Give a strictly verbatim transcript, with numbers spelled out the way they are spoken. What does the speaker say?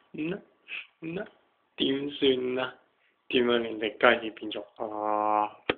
嗯嗯點算啊？點樣令隻雞變咗啊？